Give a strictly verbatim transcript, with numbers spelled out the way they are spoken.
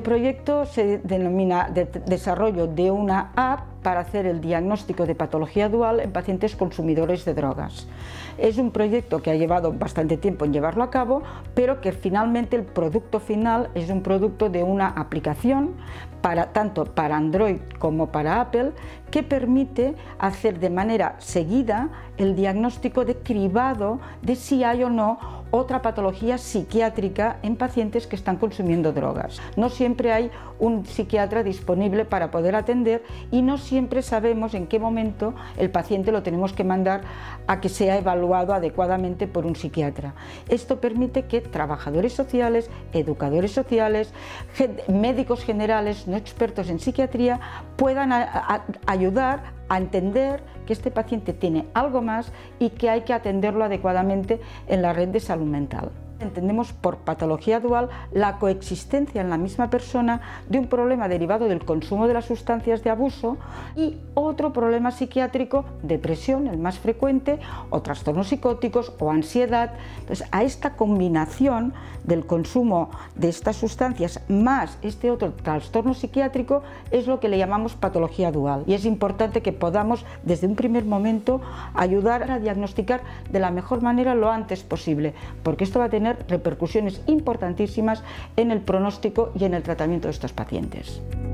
proyecto se denomina de desarrollo de una app para hacer el diagnóstico de patología dual en pacientes consumidores de drogas. Es un proyecto que ha llevado bastante tiempo en llevarlo a cabo, pero que finalmente el producto final es un producto de una aplicación para, tanto para Android como para Apple, que permite hacer de manera seguida el diagnóstico de cribado de si hay o no otra patología psiquiátrica en pacientes que están consumiendo drogas. No siempre hay un psiquiatra disponible para poder atender y no siempre sabemos en qué momento el paciente lo tenemos que mandar a que sea evaluado adecuadamente por un psiquiatra. Esto permite que trabajadores sociales, educadores sociales, médicos generales no expertos en psiquiatría puedan a, a, ayudar a entender que este paciente tiene algo más y que hay que atenderlo adecuadamente en la red de salud mental. Entendemos por patología dual la coexistencia en la misma persona de un problema derivado del consumo de las sustancias de abuso y otro problema psiquiátrico, depresión, el más frecuente, o trastornos psicóticos o ansiedad. Entonces, a esta combinación del consumo de estas sustancias más este otro trastorno psiquiátrico es lo que le llamamos patología dual. Y es importante que podamos desde un primer momento ayudar a diagnosticar de la mejor manera lo antes posible, porque esto va a tener repercusiones importantísimas en el pronóstico y en el tratamiento de estos pacientes.